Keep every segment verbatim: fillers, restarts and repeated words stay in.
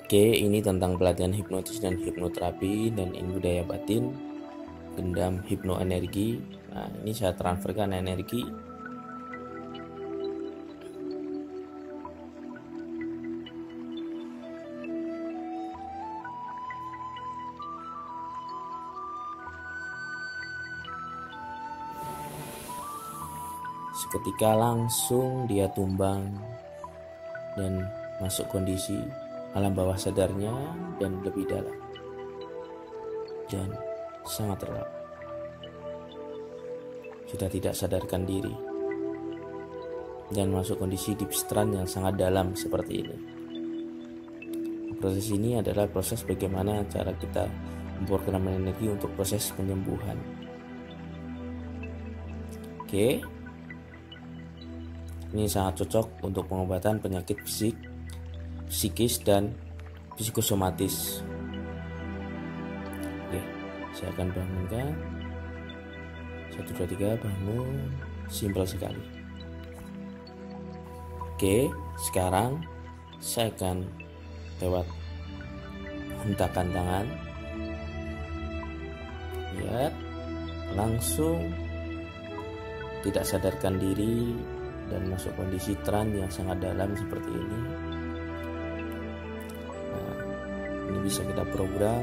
Oke, ini tentang pelatihan hipnotis dan hipnoterapi dan ini budaya batin, gendam hipnoenergi. Nah, ini saya transferkan energi. Seketika langsung dia tumbang dan masuk kondisi alam bawah sadarnya dan lebih dalam dan sangat relap. Sudah tidak sadarkan diri dan masuk kondisi deep trance yang sangat dalam seperti ini. Proses ini adalah proses bagaimana cara kita memprogramkan energi untuk proses penyembuhan. Oke, ini sangat cocok untuk pengobatan penyakit fisik, psikis dan psikosomatis. Oke, saya akan bangunkan. Satu, dua, tiga, bangun. Simpel sekali. Oke, sekarang saya akan lewat hentakan tangan. Lihat, langsung tidak sadarkan diri dan masuk kondisi trance yang sangat dalam seperti ini. Nah, ini bisa kita program.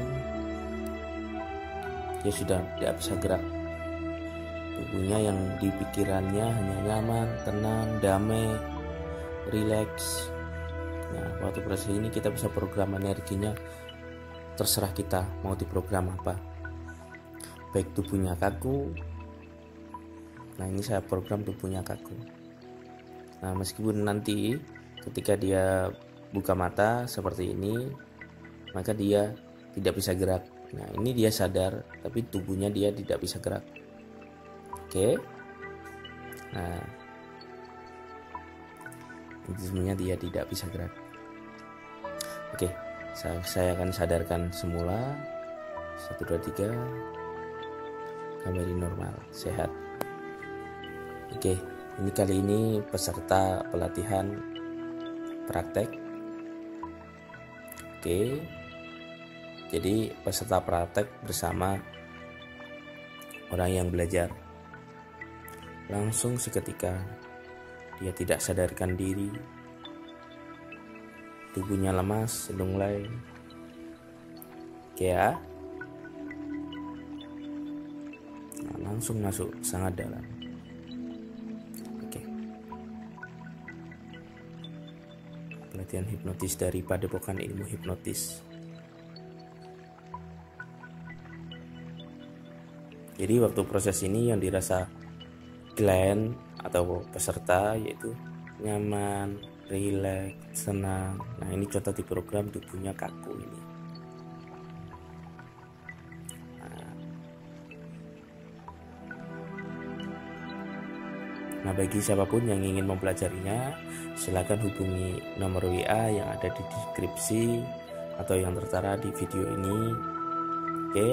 Dia sudah tidak bisa gerak. Tubuhnya yang di pikirannya hanya nyaman, tenang, damai, rileks. Nah, waktu proses ini kita bisa program energinya, terserah kita mau diprogram apa. Baik tubuhnya kaku. Nah, ini saya program tubuhnya kaku. Nah, meskipun nanti ketika dia buka mata seperti ini, maka dia tidak bisa gerak. Nah, ini dia sadar, tapi tubuhnya dia tidak bisa gerak. Oke. Nah, intinya dia tidak bisa gerak. Oke, saya, saya akan sadarkan semula. Satu, dua, tiga. Kembali normal, sehat. Oke, ini kali ini peserta pelatihan praktek. Oke, jadi peserta praktek bersama orang yang belajar. Langsung seketika dia tidak sadarkan diri, tubuhnya lemas, lunglai. Oke ya, nah, langsung masuk sangat dalam. Pelatihan hipnotis dari Padepokan Ilmu Hipnotis. Jadi waktu proses ini yang dirasa klien atau peserta yaitu nyaman, rileks, senang. Nah, ini contoh di program tubuhnya kaku ini. Nah, bagi siapapun yang ingin mempelajarinya, silakan hubungi nomor W A yang ada di deskripsi atau yang tertera di video ini. Oke.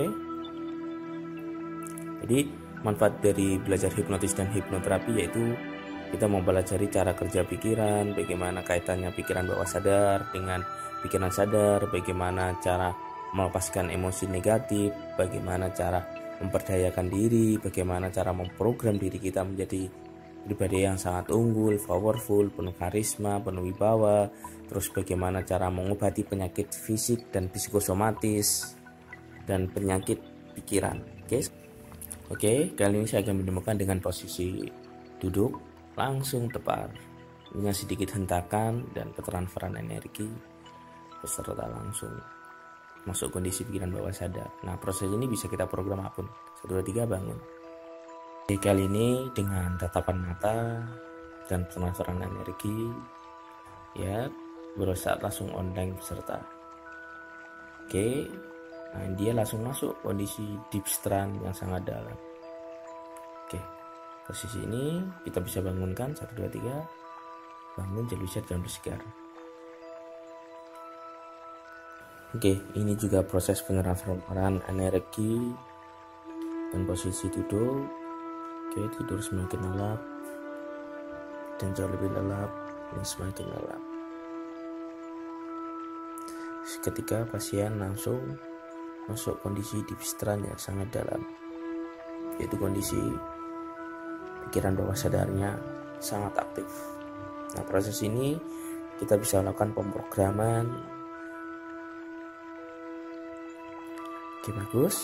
Jadi, manfaat dari belajar hipnotis dan hipnoterapi yaitu kita mempelajari cara kerja pikiran, bagaimana kaitannya pikiran bawah sadar dengan pikiran sadar, bagaimana cara melepaskan emosi negatif, bagaimana cara memperdayakan diri, bagaimana cara memprogram diri kita menjadi pribadi yang sangat unggul, powerful, penuh karisma, penuh wibawa. Terus bagaimana cara mengobati penyakit fisik dan psikosomatis dan penyakit pikiran. Oke, oke. Kali ini saya akan menemukan dengan posisi duduk langsung tepat, dengan sedikit hentakan dan petransferan energi. Peserta langsung masuk kondisi pikiran bawah sadar. Nah, proses ini bisa kita program apapun. Satu, dua, tiga, bangun. Di kali ini dengan tatapan mata dan transferan energi, ya, berusaha langsung online peserta. Oke, nah dia langsung masuk kondisi deep trance yang sangat dalam. Oke, posisi ini kita bisa bangunkan. Satu, dua, tiga, bangun, jadi bisa dan bersegar. Oke, ini juga proses penyerapan energi dan posisi duduk. Oke, tidur semakin lelap dan jauh lebih lelap dan semakin lelap. ketika pasien langsung masuk kondisi dipisteran yang sangat dalam, yaitu kondisi pikiran bawah sadarnya sangat aktif. Nah, proses ini kita bisa melakukan pemrograman. Oke, bagus.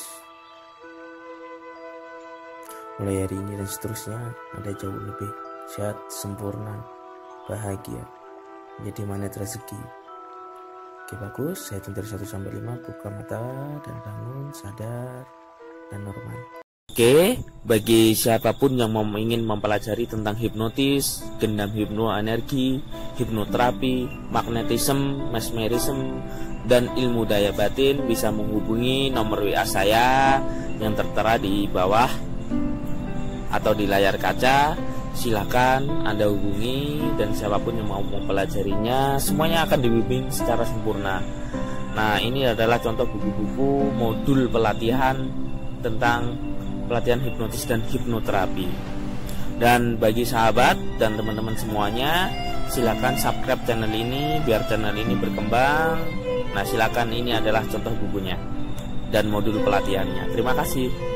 Mulai hari ini dan seterusnya Anda jauh lebih sehat, sempurna, bahagia, menjadi magnet rezeki. Oke, bagus. Saya hitung dari satu sampai lima, buka mata dan bangun, sadar dan normal. Oke, bagi siapapun yang mau ingin mempelajari tentang hipnotis, gendam hipnoenergi, hipnoterapi, magnetism, mesmerism, dan ilmu daya batin, bisa menghubungi nomor W A saya yang tertera di bawah atau di layar kaca. Silakan Anda hubungi, dan siapapun yang mau mempelajarinya semuanya akan dibimbing secara sempurna. Nah, ini adalah contoh buku-buku modul pelatihan tentang pelatihan hipnotis dan hipnoterapi. Dan bagi sahabat dan teman-teman semuanya, silakan subscribe channel ini biar channel ini berkembang. Nah, silakan, ini adalah contoh bukunya dan modul pelatihannya. Terima kasih.